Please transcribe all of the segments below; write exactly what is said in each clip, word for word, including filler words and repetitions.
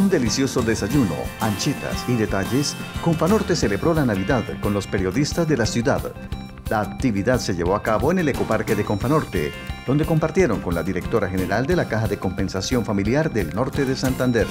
un delicioso desayuno, anchitas y detalles, Confanorte celebró la Navidad con los periodistas de la ciudad. La actividad se llevó a cabo en el Ecoparque de Confanorte, donde compartieron con la directora general de la Caja de Compensación Familiar del Norte de Santander.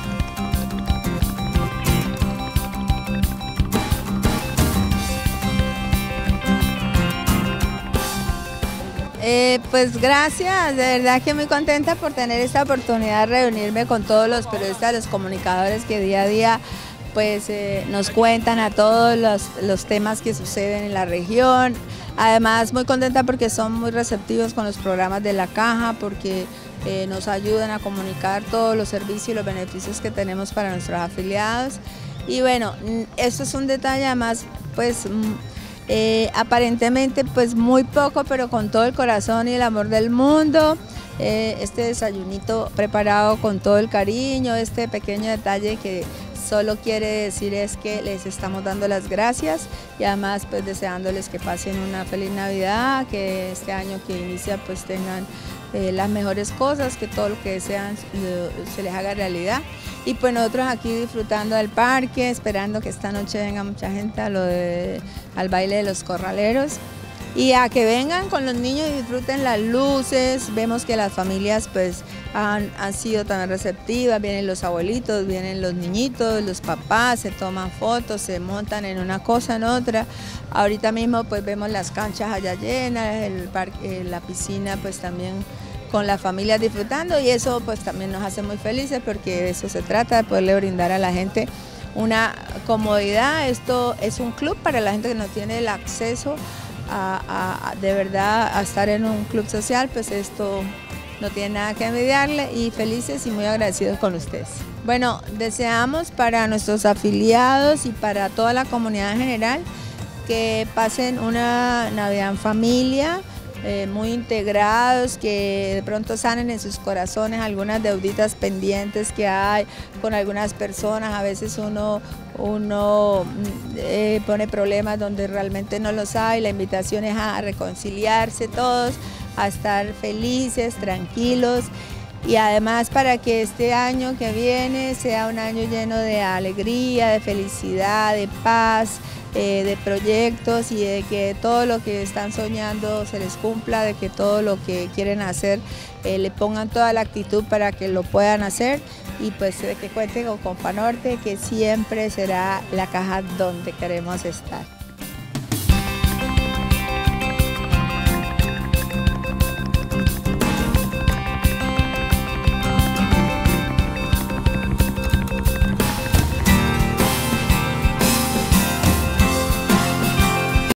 Eh, pues gracias, de verdad que muy contenta por tener esta oportunidad de reunirme con todos los periodistas, los comunicadores que día a día pues eh, nos cuentan a todos los, los temas que suceden en la región. Además muy contenta porque son muy receptivos con los programas de la Caja, porque eh, nos ayudan a comunicar todos los servicios y los beneficios que tenemos para nuestros afiliados. Y bueno, esto es un detalle además pues eh, aparentemente pues muy poco, pero con todo el corazón y el amor del mundo. Eh, este desayunito preparado con todo el cariño, este pequeño detalle que solo quiere decir es que les estamos dando las gracias y además pues deseándoles que pasen una feliz Navidad, que este año que inicia pues tengan eh, las mejores cosas, que todo lo que desean lo, se les haga realidad. Y pues nosotros aquí disfrutando del parque, esperando que esta noche venga mucha gente a lo de, al baile de los corraleros. Y a que vengan con los niños y disfruten las luces. Vemos que las familias pues han, han sido tan receptivas, vienen los abuelitos, vienen los niñitos, los papás, se toman fotos, se montan en una cosa, en otra. Ahorita mismo pues vemos las canchas allá llenas, el parque, la piscina pues también con las familias disfrutando, y eso pues también nos hace muy felices porque de eso se trata, de poderle brindar a la gente una comodidad. Esto es un club para la gente que no tiene el acceso A, a, de verdad a estar en un club social, pues esto no tiene nada que envidiarle, y felices y muy agradecidos con ustedes. Bueno, deseamos para nuestros afiliados y para toda la comunidad en general que pasen una Navidad en familia, eh, muy integrados, que de pronto sanen en sus corazones algunas deuditas pendientes que hay con algunas personas. A veces uno, uno eh, pone problemas donde realmente no los hay. La invitación es a reconciliarse todos, a estar felices, tranquilos, y además para que este año que viene sea un año lleno de alegría, de felicidad, de paz, Eh, de proyectos, y de que todo lo que están soñando se les cumpla, de que todo lo que quieren hacer eh, le pongan toda la actitud para que lo puedan hacer, y pues de que cuenten con Confanorte, que siempre será la caja donde queremos estar.